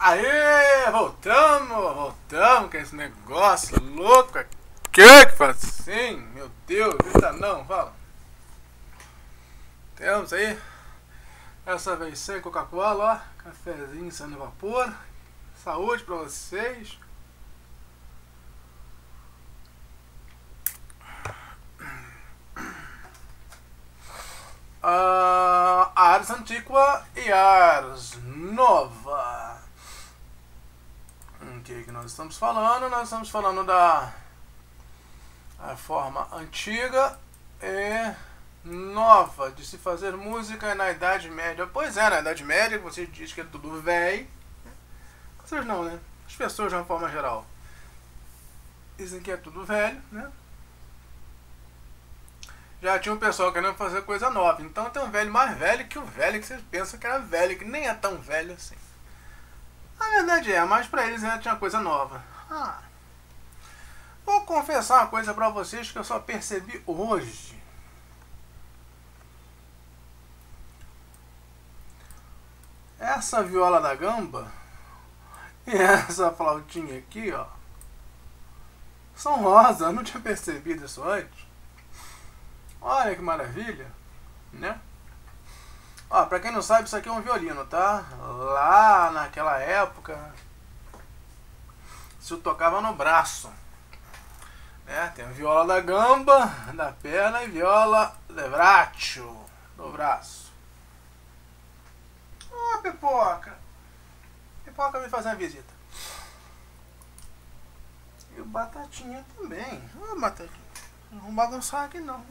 Aê, voltamos com esse negócio louco aqui que faz assim, meu Deus, grita não, fala. Temos aí, essa vez sem Coca-Cola, ó, cafezinho saindo vapor, saúde pra vocês. Ars Antiqua e Ars Nova. O que nós estamos falando? Nós estamos falando da forma antiga e nova de se fazer música na Idade Média. Pois é, na Idade Média você diz que é tudo velho. Vocês não, né? As pessoas de uma forma geral dizem que é tudo velho, né? Já tinha um pessoal querendo fazer coisa nova. Então tem um velho mais velho que o velho que vocês pensam que era velho, que nem é tão velho assim. A verdade é, mas pra eles ainda tinha coisa nova. Vou confessar uma coisa pra vocês que eu só percebi hoje. Essa viola da gamba e essa flautinha aqui, ó, são rosas. Eu não tinha percebido isso antes. Olha que maravilha, né? Ó, pra quem não sabe, isso aqui é um violino, tá? Lá naquela época se tocava no braço, né? Tem a viola da gamba, da perna, e viola de braccio, do braço. Ó, Pipoca! Pipoca veio fazer uma visita. E o Batatinha também. Ó, Batatinha. Não vamos bagunçar aqui não.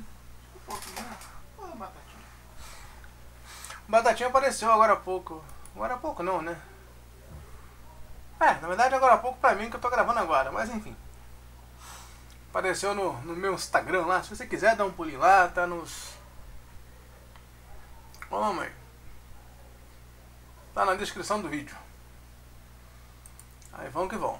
Ó, Batatinha. O Batatinha apareceu agora há pouco. Agora há pouco não, né? Na verdade agora há pouco pra mim que eu tô gravando agora. Mas enfim. Apareceu no meu Instagram lá. Se você quiser dar um pulinho lá, tá nos... Ô, mãe. Tá na descrição do vídeo. Aí vamos que vamos.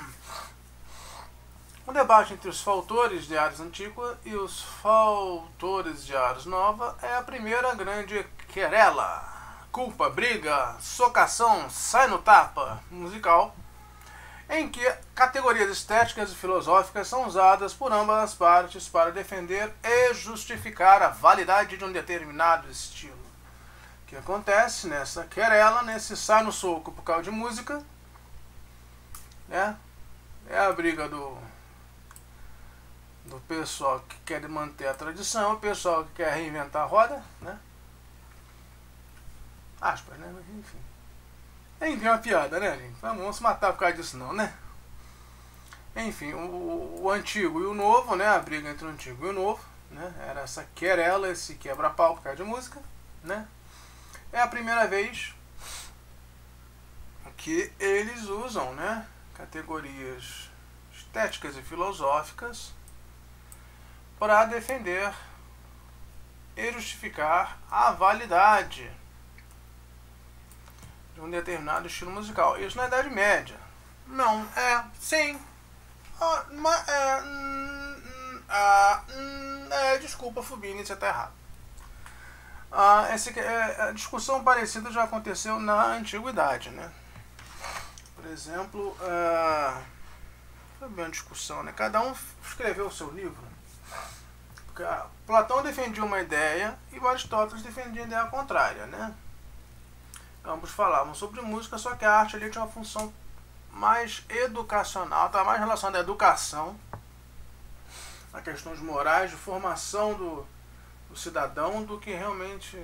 O debate entre os fautores de Ars Antiqua e os fautores de Ars Nova é a primeira grande querela, culpa, briga, socação, sai no tapa musical, em que categorias estéticas e filosóficas são usadas por ambas as partes para defender e justificar a validade de um determinado estilo. O que acontece nessa querela, nesse sai no soco por causa de música, né? É a briga do pessoal que quer manter a tradição, o pessoal que quer reinventar a roda, né? Aspas, né? Mas, enfim. Enfim, é uma piada, né, gente? Vamos se matar por causa disso não, né? Enfim, o antigo e o novo, né? A briga entre o antigo e o novo, né? Era essa querela, esse quebra-pau por causa de música, né? É a primeira vez que eles usam, né? Categorias estéticas e filosóficas para defender e justificar a validade de um determinado estilo musical. Isso na Idade Média. Não, sim. Desculpa, Fubini, você está errado. A discussão parecida já aconteceu na Antiguidade, né? Por exemplo, foi bem uma discussão, né? Cada um escreveu o seu livro. Platão defendia uma ideia e Aristóteles defendia a ideia contrária, né? Ambos falavam sobre música, só que a arte ali tinha uma função mais educacional, estava mais relacionada à educação, a questões morais, de formação do cidadão, do que realmente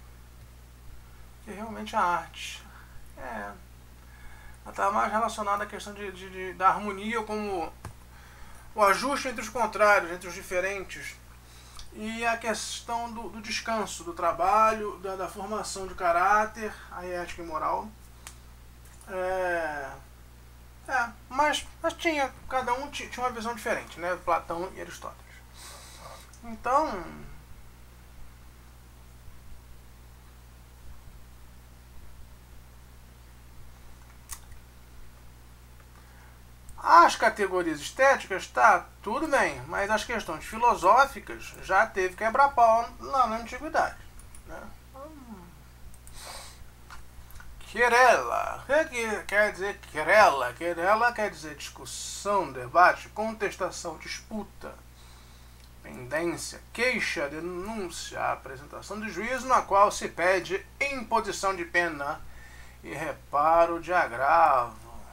a arte. Ela estava mais relacionada à questão da harmonia, como o ajuste entre os contrários, entre os diferentes, e a questão do descanso, do trabalho, da formação de caráter, a ética e moral. Mas cada um tinha uma visão diferente, né? Platão e Aristóteles. Então, as categorias estéticas, tá, tudo bem, mas as questões filosóficas já teve quebra-pau lá na Antiguidade, né? querela. O que quer dizer querela? Querela quer dizer discussão, debate, contestação, disputa, pendência, queixa, denúncia, apresentação de juízo na qual se pede imposição de pena e reparo de agravo.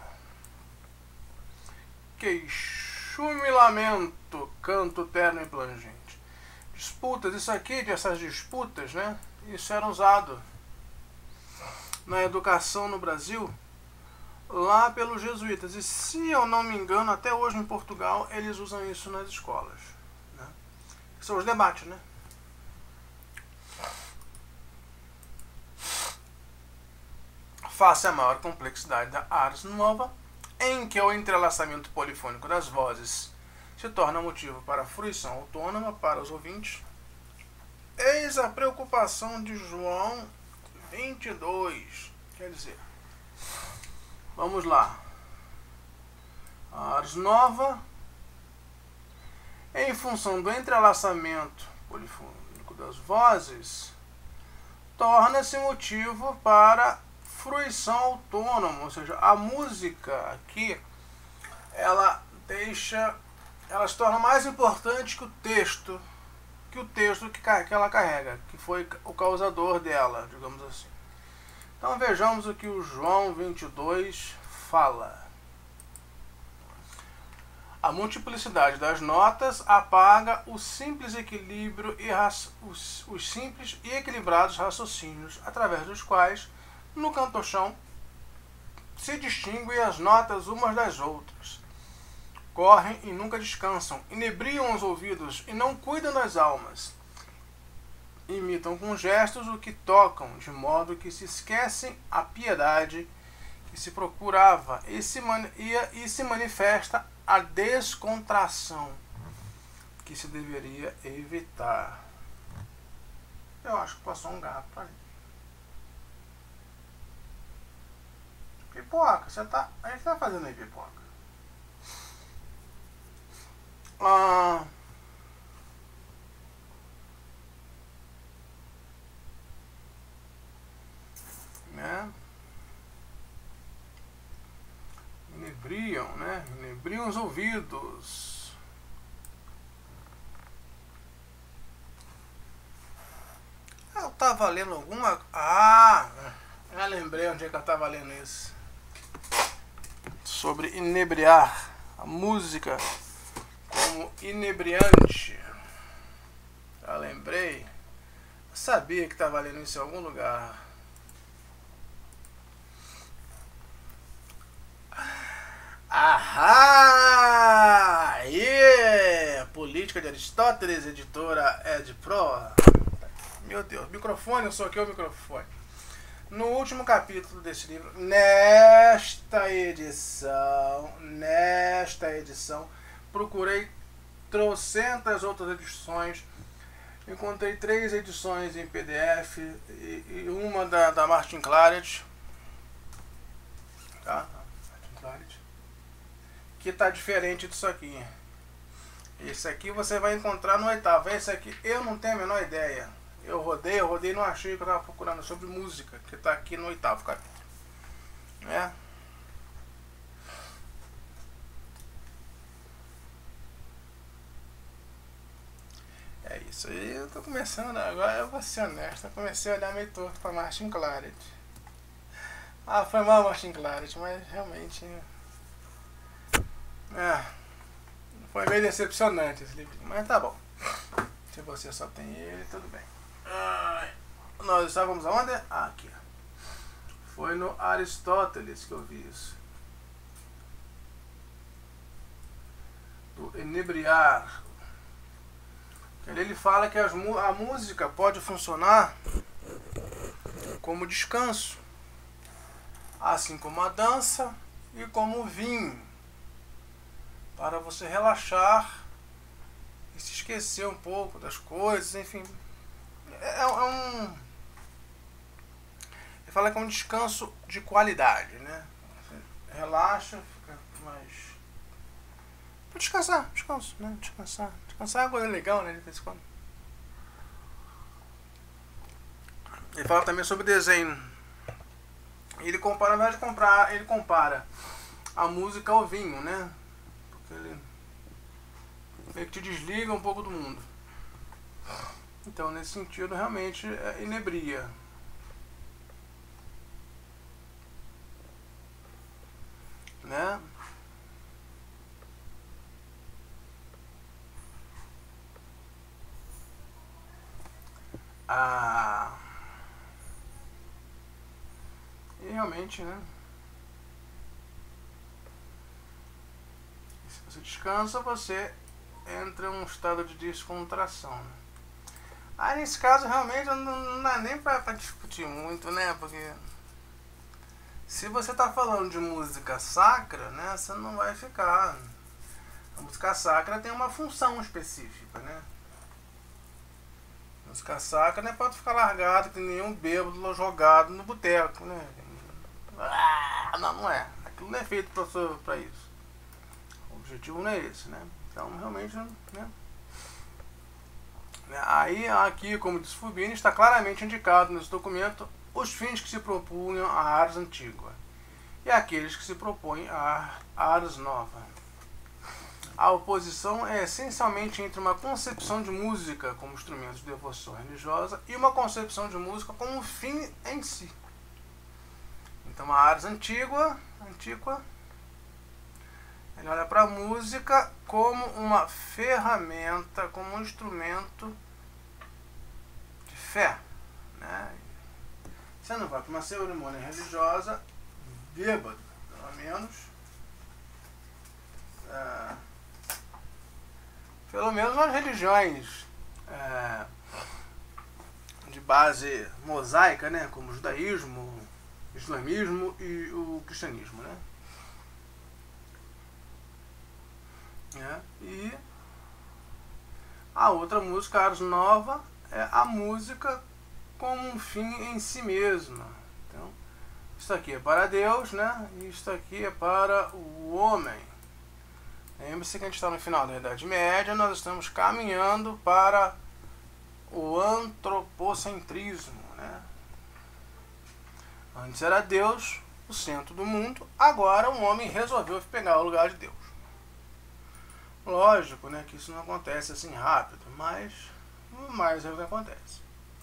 Queixume, lamento, canto terno e plangente. Disputas, isso aqui, dessas disputas, né? Isso era usado na educação no Brasil, lá pelos jesuítas. E se eu não me engano, até hoje em Portugal, eles usam isso nas escolas. Né? São os debates, né? Face à maior complexidade da ars nova, em que o entrelaçamento polifônico das vozes se torna motivo para fruição autônoma para os ouvintes, eis a preocupação de João 22. Quer dizer, vamos lá. A ars nova, em função do entrelaçamento polifônico das vozes, torna-se motivo para fruição autônoma, ou seja, a música aqui, ela se torna mais importante que o texto que ela carrega, que foi o causador dela, digamos assim. Então vejamos o que o João 22 fala. A multiplicidade das notas apaga o simples equilíbrio e os simples e equilibrados raciocínios, através dos quais, no cantochão, se distinguem as notas umas das outras. Correm e nunca descansam, inebriam os ouvidos e não cuidam das almas. Imitam com gestos o que tocam, de modo que se esquecem a piedade que se procurava e se manifesta a descontração que se deveria evitar. Eu acho que passou um gato ali. Pipoca, a gente tá fazendo aí, pipoca? Né? Inebriam, né? Inebriam os ouvidos. Eu tava lendo alguma... eu lembrei onde é que eu tava lendo isso. Sobre inebriar. A música como inebriante. Eu lembrei. Eu sabia que estava lendo isso em algum lugar. Ahá! Política de Aristóteles, editora Ed Pro. Meu Deus, microfone, eu sou aqui o microfone. No último capítulo desse livro, nesta edição, procurei trocentas outras edições. Encontrei 3 edições em PDF e uma da Martin Claret, tá? Martin Claret, que tá diferente disso aqui. Esse aqui você vai encontrar no 8º. Esse aqui eu não tenho a menor ideia. Eu rodei e não achei o que eu estava procurando sobre música, que está aqui no 8º capítulo. Né? É isso aí, eu tô começando, agora eu vou ser honesto, eu comecei a olhar meio torto para Martin Claret. Foi mal Martin Claret, mas realmente... foi meio decepcionante esse livro, mas tá bom. Se você só tem ele, tudo bem. Nós estávamos aonde? Aqui. Foi no Aristóteles que eu vi isso. Do inebriar. Ele fala que a música pode funcionar como descanso, assim como a dança e como o vinho, para você relaxar e se esquecer um pouco das coisas, enfim. Ele fala que é um descanso de qualidade, né? Você relaxa, fica mais... Pra descansar, descanso, né? Descansar é uma coisa legal, né? De vez em quando. Ele fala também sobre desenho. Ele compara, na verdade, ele compara a música ao vinho, né? Porque ele meio que te desliga um pouco do mundo. Então, nesse sentido, realmente inebria. Né? E realmente, né? Se você descansa, você entra em um estado de descontração. Né? Aí nesse caso realmente não dá nem pra discutir muito, né? Porque se você tá falando de música sacra, né? Você não vai ficar. A música sacra tem uma função específica, né? A música sacra não é pra ficar largado que nenhum bêbado jogado no boteco, né? Não é. Aquilo não é feito pra isso. O objetivo não é esse, né? Então realmente, né? Aí aqui, como disse Fubini, está claramente indicado nesse documento os fins que se propunham a ars antiga e aqueles que se propõem a ars nova. A oposição é essencialmente entre uma concepção de música como instrumento de devoção religiosa e uma concepção de música como fim em si. Então a ars antiga, ele olha para a música como uma ferramenta, como um instrumento de fé. Né? Você não vai para uma cerimônia religiosa bêbado, pelo menos. Pelo menos nas religiões de base mosaica, né? Como o judaísmo, o islamismo e o cristianismo. Né? E a outra música, a ars nova, é a música como um fim em si mesma. Então, isso aqui é para Deus, né? E isso aqui é para o homem. Lembre-se que a gente está no final da Idade Média, nós estamos caminhando para o antropocentrismo. Né? Antes era Deus o centro do mundo, agora o homem resolveu pegar o lugar de Deus. Lógico, né, que isso não acontece assim rápido, mas é o que acontece.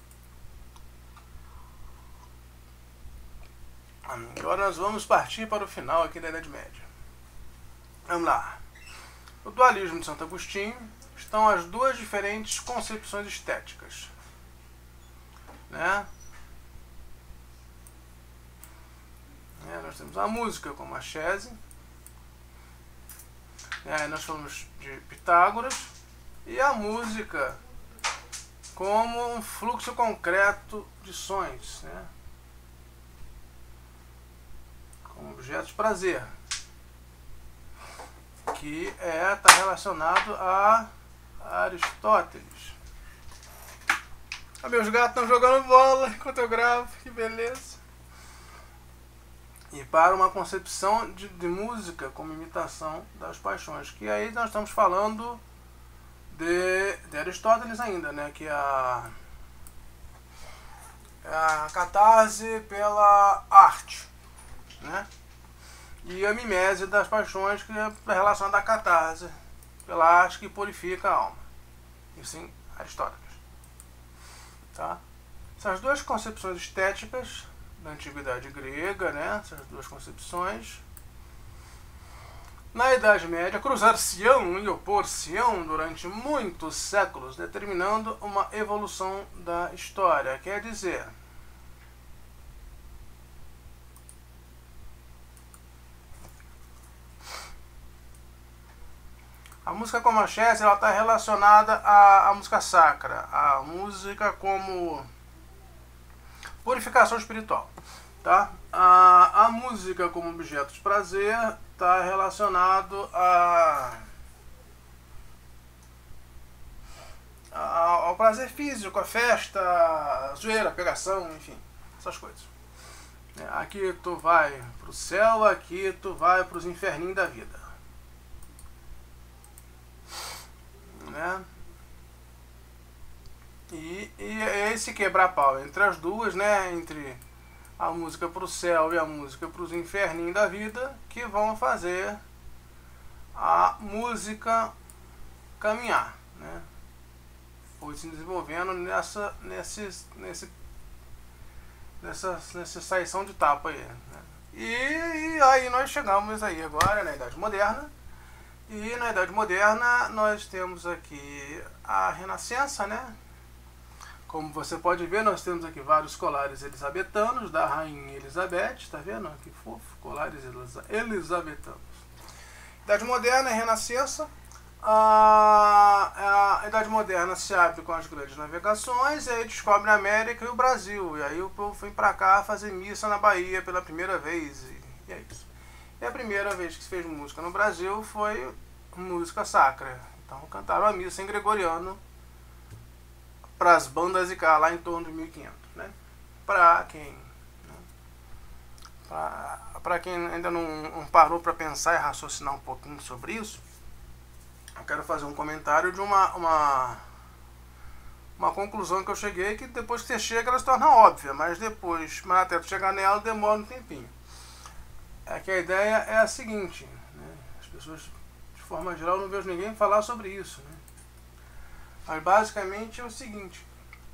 Agora nós vamos partir para o final aqui da Idade Média. Vamos lá. No dualismo de Santo Agostinho estão as duas diferentes concepções estéticas. Né? Nós temos a música como a chese. Nós falamos de Pitágoras e a música como um fluxo concreto de sons, né? Como objeto de prazer, que está relacionado a Aristóteles. Meus gatos estão jogando bola enquanto eu gravo, que beleza. E para uma concepção de música como imitação das paixões, que aí nós estamos falando de Aristóteles ainda, né? Que é a catarse pela arte, né? E a mimese das paixões, que é relacionada à catarse pela arte que purifica a alma. Isso em Aristóteles. Tá? Essas duas concepções estéticas da antiguidade grega, né? Essas duas concepções, na Idade Média, cruzar-se-ão e opor-se-ão durante muitos séculos, determinando uma evolução da história. Quer dizer, a música como a chese, ela está relacionada à música sacra, a música como purificação espiritual. Tá? A música como objeto de prazer está relacionado ao prazer físico, a festa, a zoeira, a pegação, enfim, essas coisas. Aqui tu vai pro céu, aqui tu vai pros inferninhos da vida. Né? E esse quebra-pau entre as duas, né? Entre a música para o céu e a música para os inferninhos da vida, que vão fazer a música caminhar, né? Foi se desenvolvendo nessa saição de tapa aí, né? E aí nós chegamos aí agora na Idade Moderna. E na Idade Moderna nós temos aqui a Renascença, né? Como você pode ver, nós temos aqui vários colares elisabetanos da Rainha Elizabeth, tá vendo? Que fofo, colares elisabetanos. Idade Moderna e Renascença. A Idade Moderna se abre com as grandes navegações, e aí descobre a América e o Brasil. E aí o povo vem pra cá fazer missa na Bahia pela primeira vez. E é isso. E a primeira vez que se fez música no Brasil foi música sacra. Então cantaram a missa em gregoriano para as bandas de cá, lá em torno de 1500, né? Para quem ainda não parou para pensar e raciocinar um pouquinho sobre isso, eu quero fazer um comentário de uma conclusão que eu cheguei, que depois que você chega ela se torna óbvia, mas até chegar nela demora um tempinho. É que a ideia é a seguinte, né? As pessoas, de forma geral, não vejo ninguém falar sobre isso, né? Mas basicamente é o seguinte: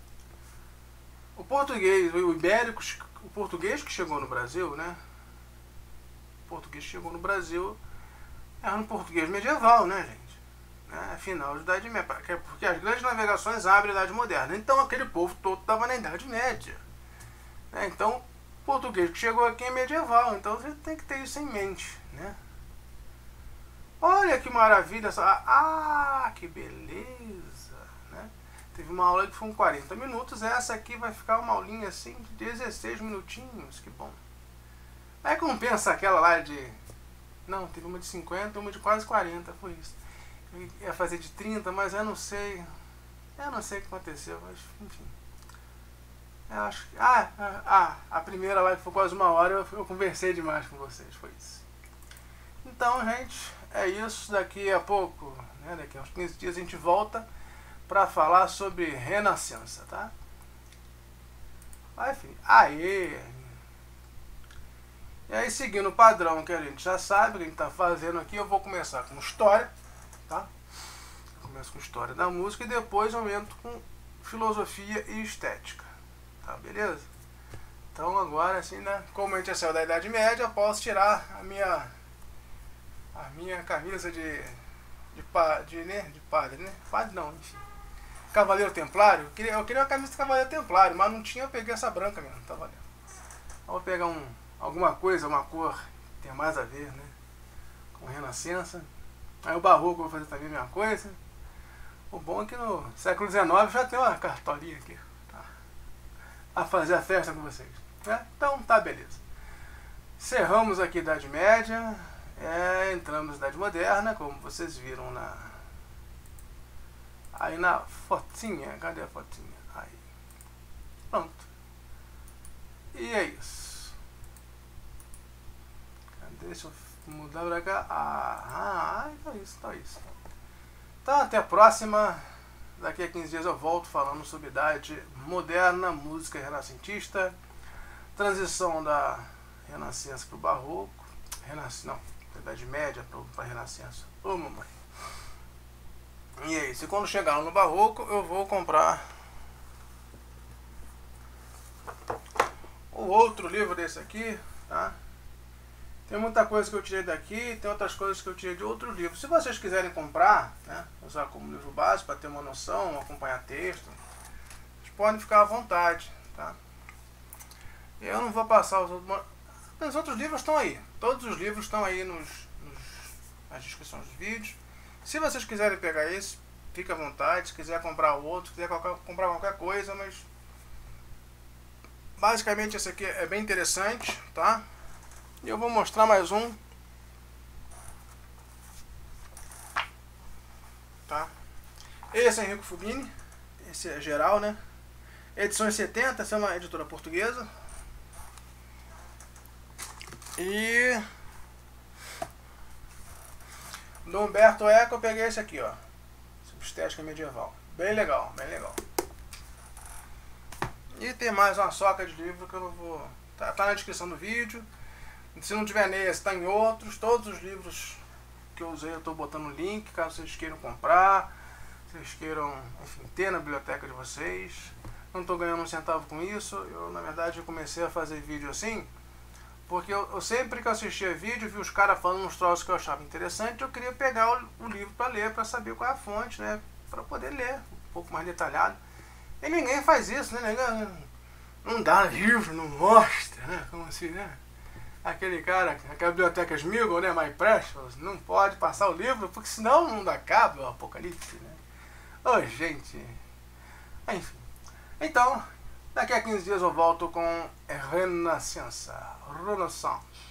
o português, o ibérico, o português que chegou no Brasil, né? O português que chegou no Brasil era um português medieval, né, gente? Final da Idade Média, porque as grandes navegações abrem a Idade Moderna. Então aquele povo todo estava na Idade Média, né? Então o português que chegou aqui é medieval, então você tem que ter isso em mente, né? Olha que maravilha, que beleza, né? Teve uma aula que foi 40 minutos, essa aqui vai ficar uma aulinha assim de 16 minutinhos, que bom. Aí compensa aquela lá de... Não, teve uma de 50, uma de quase 40, foi isso. Eu ia fazer de 30, mas eu não sei o que aconteceu, mas enfim. Eu acho que... a primeira lá que foi quase uma hora, eu conversei demais com vocês, foi isso. Então, gente, é isso. Daqui a pouco, né, daqui a uns 15 dias a gente volta para falar sobre Renascença, tá? Aí, filho, aê! E aí, seguindo o padrão que a gente já sabe, que a gente tá fazendo aqui, eu vou começar com história, tá? Eu começo com história da música e depois aumento com filosofia e estética, tá? Beleza? Então agora, assim, né, como a gente é saiu da Idade Média, eu posso tirar a minha camisa de padre, né? Padre não, enfim. Cavaleiro Templário. Eu queria uma camisa de Cavaleiro Templário, mas não tinha, eu peguei essa branca mesmo, tá valendo. Eu vou pegar alguma coisa, uma cor que tenha mais a ver, né, com Renascença. Aí o Barroco eu vou fazer também a mesma coisa. O bom é que no século XIX já tem uma cartolinha aqui, tá? A fazer a festa com vocês, né? Então tá, beleza. Cerramos aqui a Idade Média, entramos na Idade Moderna, como vocês viram aí na fotinha. Cadê a fotinha? Aí. Pronto. E é isso. Deixa eu mudar pra cá. Então é isso. Então até a próxima. Daqui a 15 dias eu volto falando sobre Idade Moderna, música renascentista, transição da Renascença para o Barroco, da Idade Média para a Renascença. Ô mamãe. E é isso. E quando chegar no Barroco eu vou comprar o outro livro desse aqui, tá? Tem muita coisa que eu tirei daqui, tem outras coisas que eu tirei de outro livro. Se vocês quiserem comprar, né, usar como livro básico para ter uma noção, acompanhar texto, vocês podem ficar à vontade, tá? Eu não vou passar os outros... Os outros livros estão aí. Todos os livros estão aí nas descrições dos vídeos. Se vocês quiserem pegar esse, fique à vontade. Se quiser comprar outro, se quiser comprar qualquer coisa, mas... Basicamente esse aqui é bem interessante, tá? E eu vou mostrar mais um, tá? Esse é Enrico Fubini, esse é geral, né? Edições 70, essa é uma editora portuguesa. E do Humberto Eco eu peguei esse aqui, ó, Estética Medieval, bem legal, bem legal. E tem mais uma soca de livro que eu não vou Tá na descrição do vídeo. Se não tiver nesse, tá em outros. Todos os livros que eu usei eu estou botando o link, caso vocês queiram comprar, vocês queiram, enfim, ter na biblioteca de vocês. Não estou ganhando um centavo com isso. Eu, na verdade, eu comecei a fazer vídeo assim porque eu sempre que eu assistia vídeo, vi os caras falando uns troços que eu achava interessante, eu queria pegar o livro para ler, para saber qual é a fonte, né? Para poder ler um pouco mais detalhado. E ninguém faz isso, né? Não dá livro, não mostra, né? Como assim, né? Aquele cara, aquela biblioteca Smiggle, né? My Precious, não pode passar o livro, porque senão o mundo acaba, o apocalipse, né? Ô, gente. Enfim. Então, daqui a 15 dias eu volto com Renaissance.